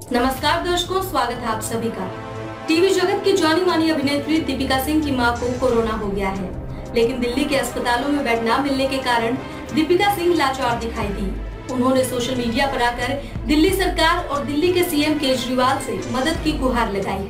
नमस्कार दर्शकों, स्वागत है आप सभी का। टीवी जगत की जानी मानी अभिनेत्री दीपिका सिंह की मां को कोरोना हो गया है, लेकिन दिल्ली के अस्पतालों में बेड न मिलने के कारण दीपिका सिंह लाचार दिखाई दी। उन्होंने सोशल मीडिया पर आकर दिल्ली सरकार और दिल्ली के सीएम केजरीवाल से मदद की गुहार लगाई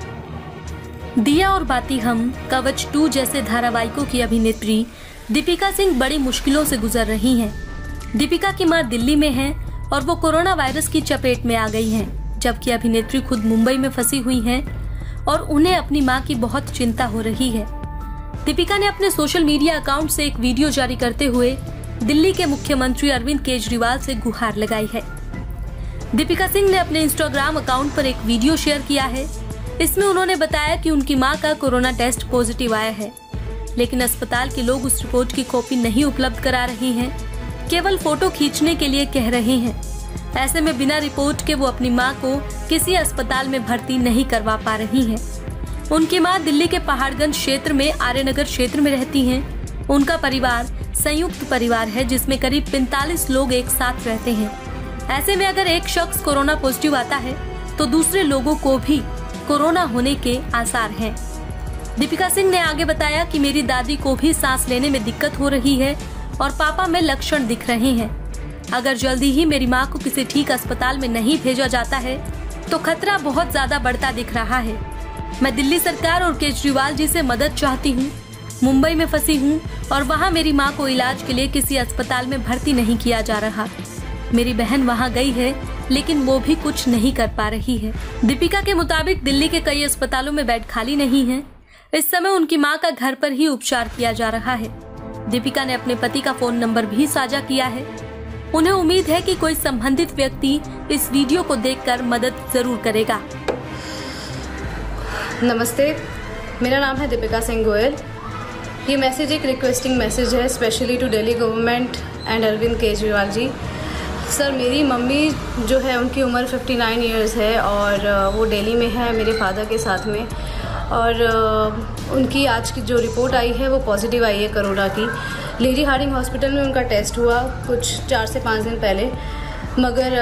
है। दिया और बाती हम, कवच 2 जैसे धारावाहिकों की अभिनेत्री दीपिका सिंह बड़ी मुश्किलों से गुजर रही हैं। दीपिका की मां दिल्ली में है और वो कोरोना वायरस की चपेट में आ गई हैं, जबकि अभिनेत्री खुद मुंबई में फंसी हुई हैं और उन्हें अपनी मां की बहुत चिंता हो रही है। दीपिका ने अपने सोशल मीडिया अकाउंट से एक वीडियो जारी करते हुए दिल्ली के मुख्यमंत्री अरविंद केजरीवाल से गुहार लगाई है। दीपिका सिंह ने अपने इंस्टाग्राम अकाउंट पर एक वीडियो शेयर किया है। इसमें उन्होंने बताया कि उनकी मां का कोरोना टेस्ट पॉजिटिव आया है, लेकिन अस्पताल के लोग उस रिपोर्ट की कॉपी नहीं उपलब्ध करा रहे हैं, केवल फोटो खींचने के लिए कह रहे हैं। ऐसे में बिना रिपोर्ट के वो अपनी मां को किसी अस्पताल में भर्ती नहीं करवा पा रही हैं। उनकी मां दिल्ली के पहाड़गंज क्षेत्र में आर्यनगर क्षेत्र में रहती हैं। उनका परिवार संयुक्त परिवार है, जिसमें करीब 45 लोग एक साथ रहते हैं। ऐसे में अगर एक शख्स कोरोना पॉजिटिव आता है तो दूसरे लोगों को भी कोरोना होने के आसार हैं। दीपिका सिंह ने आगे बताया कि मेरी दादी को भी सांस लेने में दिक्कत हो रही है और पापा में लक्षण दिख रहे हैं। अगर जल्दी ही मेरी मां को किसी ठीक अस्पताल में नहीं भेजा जाता है तो खतरा बहुत ज्यादा बढ़ता दिख रहा है। मैं दिल्ली सरकार और केजरीवाल जी से मदद चाहती हूँ। मुंबई में फंसी हूँ और वहाँ मेरी मां को इलाज के लिए किसी अस्पताल में भर्ती नहीं किया जा रहा। मेरी बहन वहाँ गई है, लेकिन वो भी कुछ नहीं कर पा रही है। दीपिका के मुताबिक दिल्ली के कई अस्पतालों में बेड खाली नहीं है। इस समय उनकी मां का घर पर ही उपचार किया जा रहा है। दीपिका ने अपने पति का फोन नंबर भी साझा किया है। उन्हें उम्मीद है कि कोई संबंधित व्यक्ति इस वीडियो को देखकर मदद जरूर करेगा। नमस्ते, मेरा नाम है दीपिका सिंह गोयल। ये मैसेज एक रिक्वेस्टिंग मैसेज है, specially to Delhi government and Arvind Kejriwal ji. Sir, मेरी मम्मी जो है उनकी उम्र 59 इयर्स है और वो दिल्ली में है मेरे फादर के साथ में। और उनकी आज की जो रिपोर्ट आई है वो पॉजिटिव आई है कोरोना की। लेडी हार्डिंग हॉस्पिटल में उनका टेस्ट हुआ कुछ 4 से 5 दिन पहले, मगर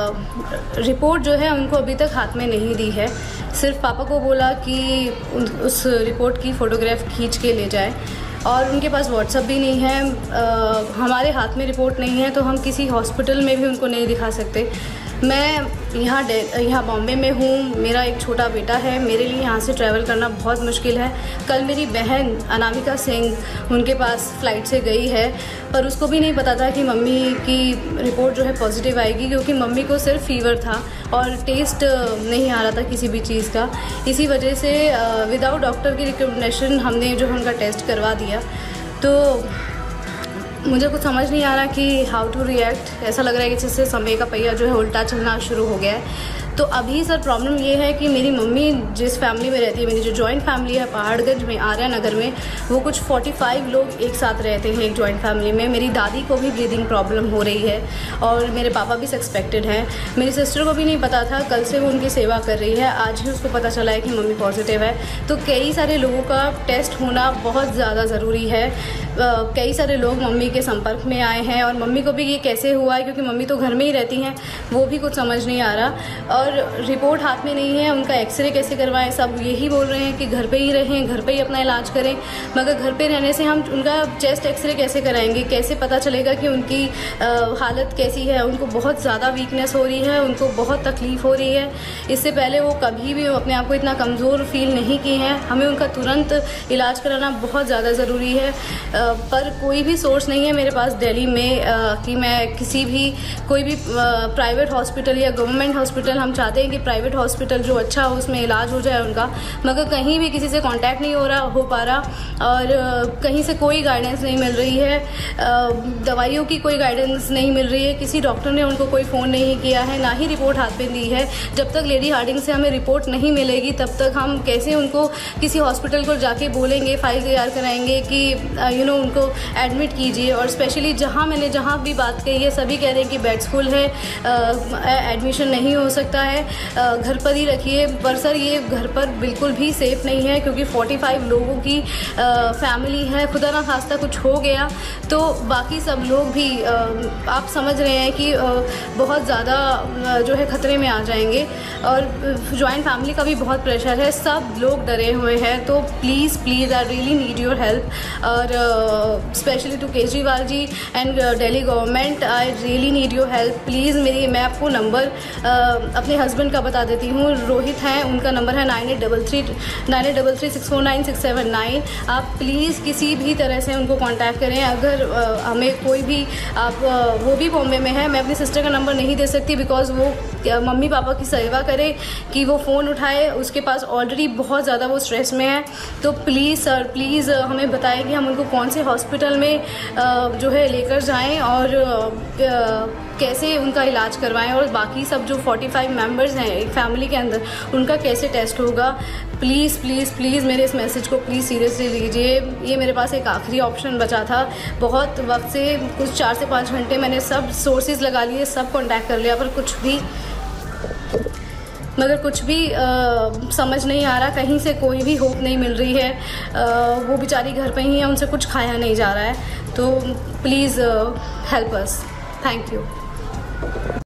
रिपोर्ट जो है उनको अभी तक हाथ में नहीं दी है। सिर्फ पापा को बोला कि उस रिपोर्ट की फ़ोटोग्राफ खींच के ले जाए, और उनके पास व्हाट्सएप भी नहीं है। हमारे हाथ में रिपोर्ट नहीं है तो हम किसी हॉस्पिटल में भी उनको नहीं दिखा सकते। मैं यहाँ बॉम्बे में हूँ, मेरा एक छोटा बेटा है, मेरे लिए यहाँ से ट्रैवल करना बहुत मुश्किल है। कल मेरी बहन अनामिका सिंह उनके पास फ़्लाइट से गई है, पर उसको भी नहीं पता था कि मम्मी की रिपोर्ट जो है पॉजिटिव आएगी, क्योंकि मम्मी को सिर्फ फीवर था और टेस्ट नहीं आ रहा था किसी भी चीज़ का। इसी वजह से विदाउट डॉक्टर की रिकमेंडेशन हमने जो है उनका टेस्ट करवा दिया। तो मुझे कुछ समझ नहीं आ रहा कि हाउ टू रिएक्ट। ऐसा लग रहा है कि जिससे समय का पहिया जो है उल्टा चलना शुरू हो गया है। तो अभी सर प्रॉब्लम ये है कि मेरी मम्मी जिस फैमिली में रहती है, मेरी जो जॉइंट फैमिली है पहाड़गंज में आर्यनगर में, वो कुछ 45 लोग एक साथ रहते हैं एक जॉइंट फैमिली में। मेरी दादी को भी ब्रीदिंग प्रॉब्लम हो रही है और मेरे पापा भी सस्पेक्टेड हैं। मेरी सिस्टर को भी नहीं पता था, कल से वो उनकी सेवा कर रही है, आज ही उसको पता चला है कि मम्मी पॉजिटिव है। तो कई सारे लोगों का टेस्ट होना बहुत ज़्यादा ज़रूरी है। कई सारे लोग मम्मी के संपर्क में आए हैं और मम्मी को भी ये कैसे हुआ है, क्योंकि मम्मी तो घर में ही रहती हैं, वो भी कुछ समझ नहीं आ रहा। और रिपोर्ट हाथ में नहीं है, उनका एक्सरे कैसे करवाएं, सब यही बोल रहे हैं कि घर पे ही रहें, घर पे ही अपना इलाज करें। मगर घर पे रहने से हम उनका चेस्ट एक्सरे कैसे कराएंगे, कैसे पता चलेगा कि उनकी हालत कैसी है। उनको बहुत ज़्यादा वीकनेस हो रही है, उनको बहुत तकलीफ़ हो रही है। इससे पहले वो कभी भी अपने आप को इतना कमज़ोर फील नहीं की हैं। हमें उनका तुरंत इलाज कराना बहुत ज़्यादा ज़रूरी है, पर कोई भी सोर्स नहीं है मेरे पास दिल्ली में कि मैं किसी भी कोई भी प्राइवेट हॉस्पिटल या गवर्नमेंट हॉस्पिटल, हम चाहते हैं कि प्राइवेट हॉस्पिटल जो अच्छा हो उसमें इलाज हो जाए उनका, मगर कहीं भी किसी से कांटेक्ट नहीं हो पा रहा और कहीं से कोई गाइडेंस नहीं मिल रही है। दवाइयों की कोई गाइडेंस नहीं मिल रही है, किसी डॉक्टर ने उनको कोई फ़ोन नहीं किया है, ना ही रिपोर्ट हाथ में दी है। जब तक लेडी हार्डिंग से हमें रिपोर्ट नहीं मिलेगी तब तक हम कैसे उनको किसी हॉस्पिटल को जाके बोलेंगे, फाइल तैयार कराएंगे कि उनको एडमिट कीजिए। और स्पेशली मैंने जहाँ भी बात कही है सभी कह रहे हैं कि बेड्स फुल है, एडमिशन नहीं हो सकता है, घर पर ही रखिए। पर सर ये घर पर बिल्कुल भी सेफ़ नहीं है, क्योंकि 45 लोगों की फैमिली है। खुदा ना खास्ता कुछ हो गया तो बाकी सब लोग भी आप समझ रहे हैं कि बहुत ज़्यादा जो है ख़तरे में आ जाएंगे। और जॉइंट फैमिली का भी बहुत प्रेशर है, सब लोग डरे हुए हैं। तो please I really need your help. और specially to Kejriwal ji and Delhi government, I really need your help please. मैं आपको नंबर अपने हस्बैंड का बता देती हूँ, रोहित हैं, उनका नंबर है 9833649679। आप प्लीज़ किसी भी तरह से उनको कांटेक्ट करें। अगर हमें कोई भी वो भी बॉम्बे में है, मैं अपनी सिस्टर का नंबर नहीं दे सकती बिकॉज़ वो मम्मी पापा की सेवा करे कि वो फ़ोन उठाए, उसके पास ऑलरेडी बहुत ज़्यादा वो स्ट्रेस में है। तो प्लीज़ सर प्लीज़ हमें बताएं कि हम उनको कौन से हॉस्पिटल में जो है लेकर जाएं और कैसे उनका इलाज करवाएं, और बाकी सब जो 45 मेंबर्स हैं एक फैमिली के अंदर उनका कैसे टेस्ट होगा। प्लीज़ प्लीज़ प्लीज़ मेरे इस मैसेज को प्लीज़ सीरियसली लीजिए। ये मेरे पास एक आखिरी ऑप्शन बचा था। बहुत वक्त से कुछ 4 से 5 घंटे मैंने सब सोर्सेज लगा लिए, सब कॉन्टैक्ट कर लिया, पर कुछ भी समझ नहीं आ रहा। कहीं से कोई भी होप नहीं मिल रही है। वो बेचारी घर पे ही है, उनसे कुछ खाया नहीं जा रहा है। तो please help us. Thank you.